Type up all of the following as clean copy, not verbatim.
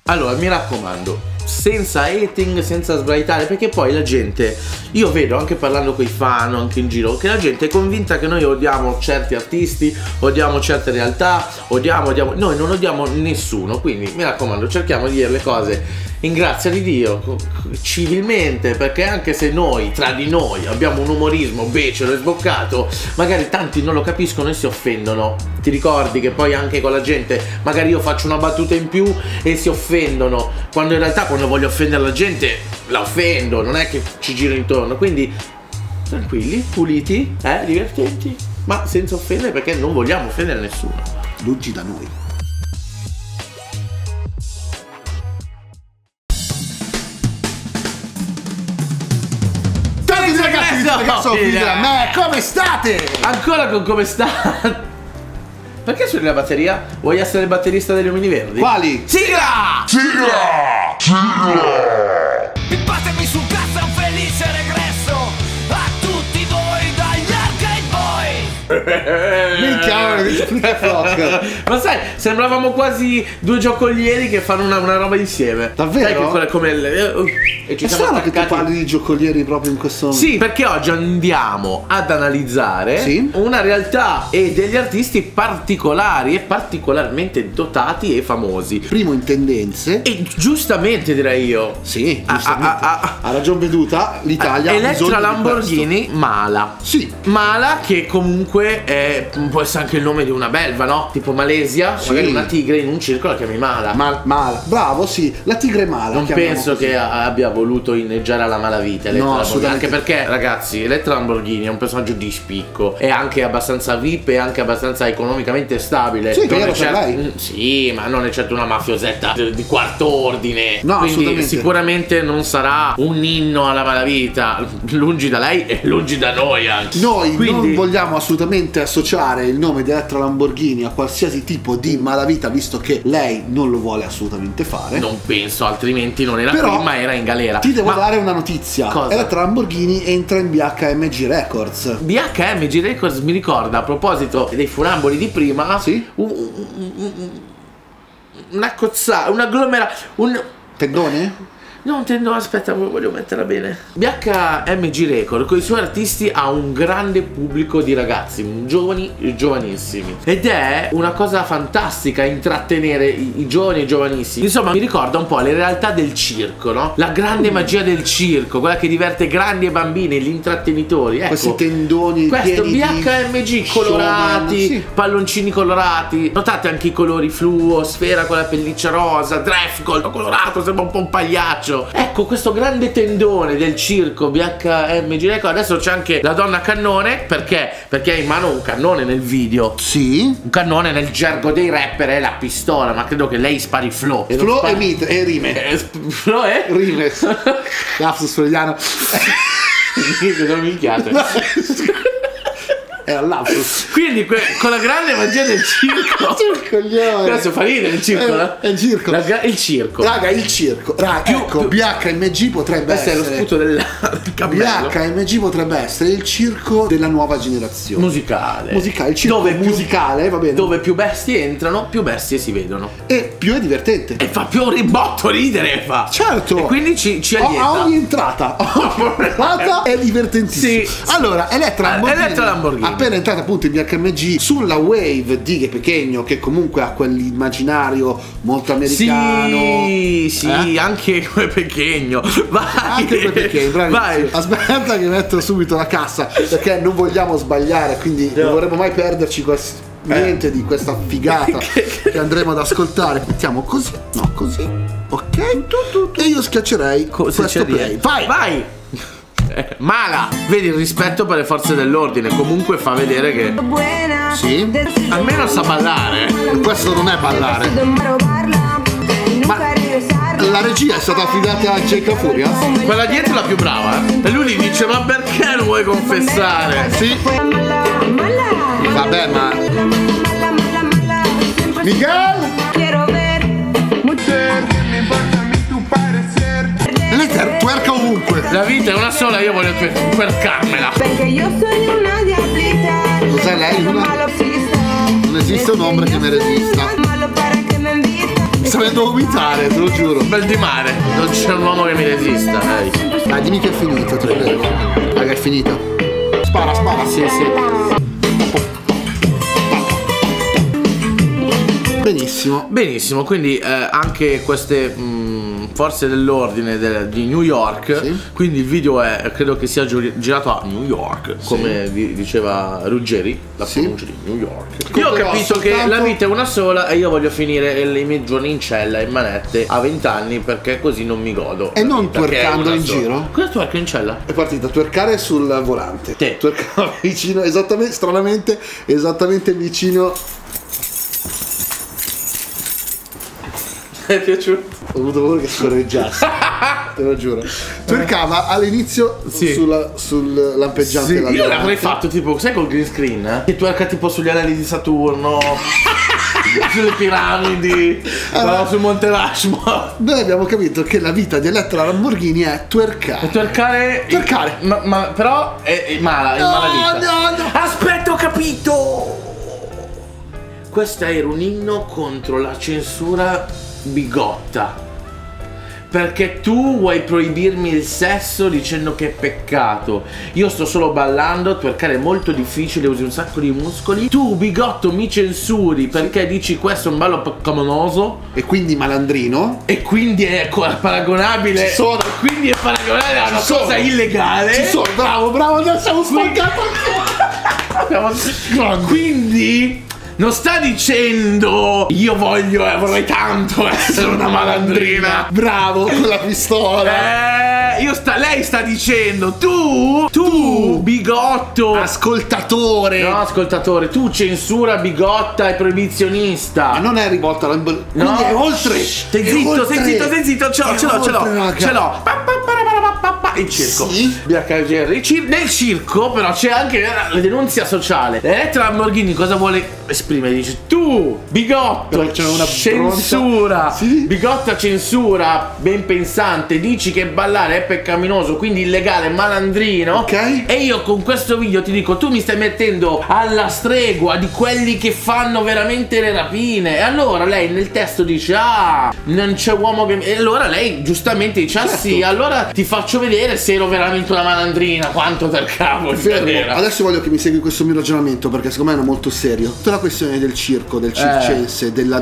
Allora, mi raccomando, senza hating, senza sbraitare, perché poi la gente, io vedo anche parlando con i fan, anche in giro, che la gente è convinta che noi odiamo certi artisti, odiamo certe realtà, odiamo, noi non odiamo nessuno, quindi mi raccomando, cerchiamo di dire le cose in grazia di Dio, civilmente, perché anche se noi, tra di noi, abbiamo un umorismo becero e sboccato, magari tanti non lo capiscono e si offendono. Ti ricordi che poi anche con la gente, magari io faccio una battuta in più e si offendono, quando in realtà quando voglio offendere la gente la offendo, non è che ci giro intorno, quindi tranquilli, puliti, divertenti, ma senza offendere, perché non vogliamo offendere nessuno. Lungi da noi. Come state? Ancora con come sta? Perché suoni la batteria? Vuoi essere il batterista degli Omini Verdi? Quali? Sigla! Sigla! Sigla! Pippatemi sul cazzo, è un felice regresso a tutti voi dagli Arcade Boy. Minchia, ma sai, sembravamo quasi due giocolieri che fanno una roba insieme. Davvero? Sai che come e ci è siamo strano che tu attaccati. parli di giocolieri proprio in questo momento. Sì, perché oggi andiamo ad analizzare una realtà e degli artisti particolari e particolarmente dotati e famosi. Primo in tendenze. E giustamente direi io. Sì, giustamente. Ha ragion veduta, l'Italia Elettra Lamborghini Mala. Sì. Mala, che comunque può essere anche il nome di una belva, no? Tipo Malesia, sì. Magari una tigre in un circo la chiami Mala. Mala, bravo, sì, la tigre Mala. Non penso che abbia voluto inneggiare alla malavita Elettra Lamborghini, anche perché, ragazzi, Elettra Lamborghini è un personaggio di spicco, è anche abbastanza VIP e anche abbastanza economicamente stabile. Sì, vero, per lei. Sì, ma non è certo una mafiosetta di quarto ordine. No, quindi sicuramente non sarà un inno alla malavita, lungi da lei e lungi da noi anche. Noi non vogliamo assolutamente associare il nome di Elettra Lamborghini a qualsiasi tipo di malavita, visto che lei non lo vuole assolutamente fare. Non penso, altrimenti non era qui, ma era in galera. Ti devo dare una notizia. Cosa? Elettra Lamborghini entra in BHMG Records. BHMG Records mi ricorda, a proposito dei funamboli di prima, sì? Una cozzata, un agglomerato, un tendone? No, aspetta, voglio metterla bene. BHMG Record con i suoi artisti ha un grande pubblico di ragazzi, giovani e giovanissimi. Ed è una cosa fantastica intrattenere i giovani e giovanissimi. Insomma, mi ricorda un po' le realtà del circo, no? La grande magia del circo, quella che diverte grandi e bambini, gli intrattenitori. Ecco, questi tendoni questo pieni BHMG colorati, sì. Palloncini colorati. Notate anche i colori fluo, Sfera con la pelliccia rosa, Drefgold colorato, sembra un po' un pagliaccio. Ecco questo grande tendone del circo BHMG Record. Adesso c'è anche la donna cannone, perché ha in mano un cannone nel video. Sì. Un cannone nel gergo dei rapper è la pistola, ma credo che lei spari flow. Flow e rime. Flow e rime. Lapsus freudiano. Non minchiate. È all'apsus. Quindi con la grande magia del circo. Adesso fa ridere il circo, no? È il circo. Il circo. Raga, il circo. Raga, ecco, BHMG potrebbe essere. Questo è lo sputo del cammello. BHMG potrebbe essere il circo della nuova generazione. Musicale. Il circo dove musicale, va bene. Dove più bestie entrano, più bestie si vedono. E più è divertente. E fa più un ribotto ridere, fa. Certo. E quindi ci allieta. A ogni entrata è divertentissimo. Sì. Allora, Elettra Lamborghini. Appena entrata appunto in BHMG sulla wave di Che Pequeño, che comunque ha quell'immaginario molto americano. Sì, anche come Pequeño. Vai. Anche come Pequeño, vai. Aspetta che metto subito la cassa, perché non vogliamo sbagliare, quindi non vorremmo mai perderci niente di questa figata che andremo ad ascoltare. Mettiamo così, no così, ok, e io schiaccerei questo play. Vai. Mala, vedi il rispetto per le forze dell'ordine, comunque fa vedere che sì, almeno sa ballare. Questo non è ballare. Ma la regia è stata affidata a Jacob Furious. Quella dietro è la più brava, e lui gli dice: ma perché non vuoi confessare? Sì. Vabbè, ma Miguel twerca ovunque. La vita è una sola, io voglio twercarmela. Cos'è lei? Non esiste un uomo che mi resista. sto venendo a vomitare, te lo giuro. Bel di mare, non c'è un uomo che mi resista. Dai, dimmi che è finito, te lo prego. Raga, è finita. Spara. Sì. Benissimo, quindi anche queste forze dell'ordine di New York, sì. Quindi il video credo che sia girato a New York, come diceva Ruggeri, la pronuncia di New York. Io ho capito che la vita è una sola e io voglio finire i miei giorni in cella, in manette, a 20 anni, perché così non mi godo. E non twerkando in giro? Cosa twerk in cella? È partita a twerkare sul volante. Te. Twerkava vicino, stranamente vicino. Mi è piaciuto? Ho avuto paura che scorreggiasse. Te lo giuro. Twerkava all'inizio sul lampeggiante. Sì, io l'avrei fatto tipo, sai, col green screen? Che twerka tipo sugli anelli di Saturno, sulle piramidi, sul Monte Rushmore. Noi abbiamo capito che la vita di Elettra Lamborghini è twerkare. Twerkare. Ma però è mala vita. No. Aspetta, ho capito. Questo era un inno contro la censura bigotta, perché tu vuoi proibirmi il sesso dicendo che è peccato. Io sto solo ballando, twerkare è molto difficile, usi un sacco di muscoli. Tu bigotto mi censuri perché dici questo è un ballo peccaminoso e quindi malandrino, e quindi è paragonabile. Quindi è paragonabile a una cosa illegale. Ci sono, bravo, non siamo spaccati. Quindi non sta dicendo io vorrei tanto essere una malandrina. Bravo, con la pistola. Lei sta dicendo tu bigotto, ascoltatore. No, ascoltatore, tu censura bigotta e proibizionista. Ma non è rivolta alla quindi è oltre. Stai zitto, ce l'ho. Il circo. Sì. Nel circo però c'è anche la denunzia sociale. Elettra Lamborghini cosa vuole esprimere? Dice tu bigotto, c'è una censura, sì. Bigotta censura, ben pensante, dici che ballare è peccaminoso, quindi illegale, malandrino. Ok. E io con questo video ti dico, tu mi stai mettendo alla stregua di quelli che fanno veramente le rapine. E allora lei nel testo dice non c'è uomo che... E allora lei giustamente dice certo. Sì, allora ti faccio vedere se ero veramente una malandrina, quanto per cavolo. Adesso voglio che mi segui questo mio ragionamento, perché secondo me è molto serio. Tutta la questione del circo, del circense, della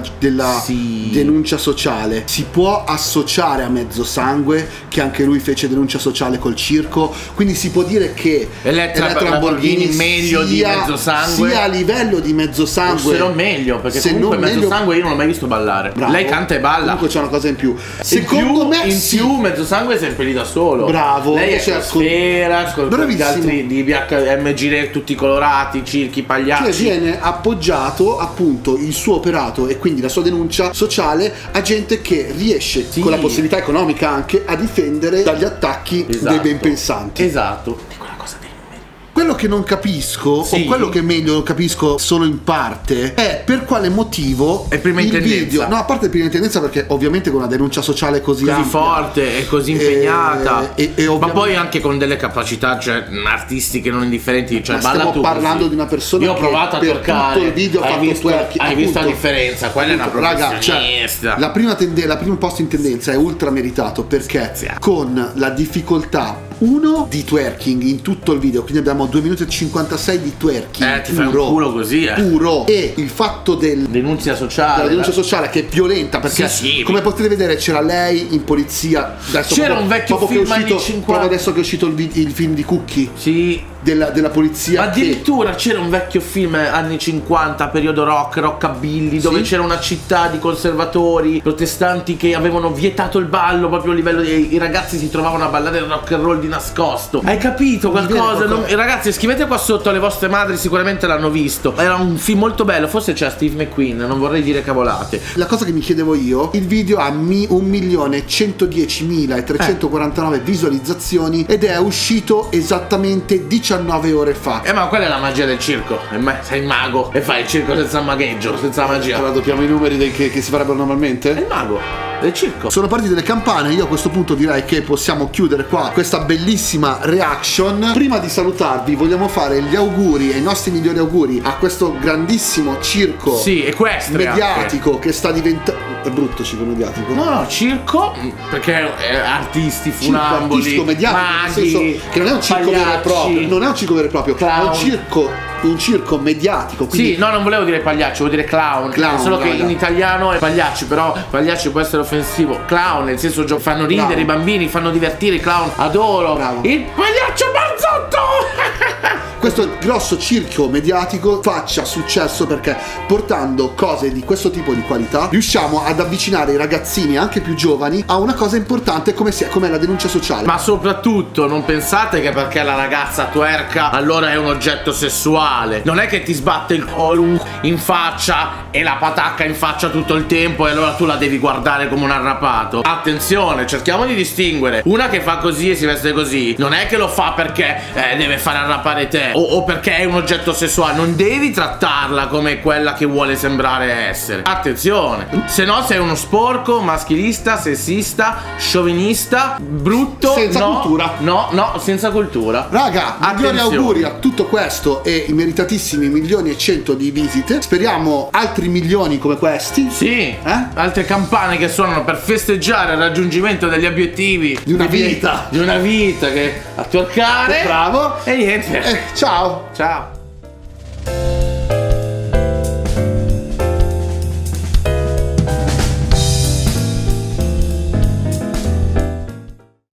denuncia sociale, si può associare a Mezzosangue, che anche lui fece denuncia sociale col circo, quindi si può dire che Elettra Lamborghini meglio di Mezzosangue, sia a livello di Mezzosangue, se non meglio, perché se comunque Mezzosangue io non l'ho mai visto ballare. Bravo. Lei canta e balla, comunque c'è una cosa in più. Secondo me in più Mezzosangue è sempre lì da solo. Bravo. Lei è Sfera, con gli altri di BHMG tutti colorati, circhi, pagliacci. Cioè viene appoggiato appunto il suo operato e quindi la sua denuncia sociale a gente che riesce con la possibilità economica anche a difendere dagli attacchi dei ben pensanti. Esatto. Quella cosa dei numeri. Quello che non capisco, o quello che meglio capisco solo in parte, è per quale motivo è prima il intendenza. video, no, a parte prima intendenza, perché ovviamente con una denuncia sociale così ampia, forte e così impegnata, ma poi anche con delle capacità artistiche non indifferenti, cioè stiamo parlando di una persona. Io ho provato a toccare tutto il video hai visto la differenza? Quella è una professionista. Cioè, la prima posto in tendenza è ultra meritato, perché con la difficoltà di twerking in tutto il video, quindi abbiamo 2 minuti e 56 di twerking ti fai un culo così puro, e il fatto della denuncia sociale che è violenta, perché come potete vedere c'era lei in polizia, c'era un vecchio film anni 50, proprio adesso che è uscito il film di Cookie della polizia, ma addirittura c'era un vecchio film anni 50 periodo rockabilly, dove c'era una città di conservatori protestanti che avevano vietato il ballo proprio a livello i ragazzi si trovavano a ballare il rock and roll di nascosto. Hai capito qualcosa? Ragazzi, scrivete qua sotto, alle vostre madri sicuramente l'hanno visto. Era un film molto bello, forse c'era Steve McQueen, non vorrei dire cavolate. La cosa che mi chiedevo io, il video ha 1.110.349 visualizzazioni ed è uscito esattamente 19 ore fa. Ma quella è la magia del circo. Sei il mago e fai il circo senza magheggio, senza magia. Raddoppiamo i numeri che si farebbero normalmente? È il mago del circo. Sono partite delle campane. Io a questo punto direi che possiamo chiudere qua questa bellissima reaction. Prima di salutarvi vogliamo fare gli auguri e i nostri migliori auguri a questo grandissimo circo equestre mediatico che sta diventando È brutto circo mediatico? No, circo, perché artisti, funamboli, artistico mediatico, maghi, nel senso che non è un circo vero e proprio, non è un circo vero e proprio, clown. è un circo mediatico. Sì, no, non volevo dire pagliacci, volevo dire clown. Solo che in italiano è pagliacci, però pagliacci può essere offensivo. Clown, nel senso fanno ridere i bambini, fanno divertire i clown. Adoro. Bravo. Il pagliaccio barzotto! Questo grosso circo mediatico faccia successo perché portando cose di questo tipo di qualità riusciamo ad avvicinare i ragazzini anche più giovani a una cosa importante come è la denuncia sociale. Ma soprattutto non pensate che perché la ragazza twerka allora è un oggetto sessuale. Non è che ti sbatte il culo in faccia e la patacca in faccia tutto il tempo e allora tu la devi guardare come un arrapato. Attenzione, cerchiamo di distinguere. Una che fa così e si veste così non è che lo fa perché deve fare arrapare te o perché è un oggetto sessuale. Non devi trattarla come quella che vuole sembrare essere. Attenzione, se no sei uno sporco, maschilista, sessista, sciovinista, brutto. Senza cultura. No, senza cultura. Raga, migliori auguri a tutto questo e i meritatissimi 1.100.000 di visite. Speriamo altri milioni come questi. Sì, altre campane che suonano per festeggiare il raggiungimento degli obiettivi di una vita. Di una vita che a toccare. Bravo. E niente. Ciao. Ciao.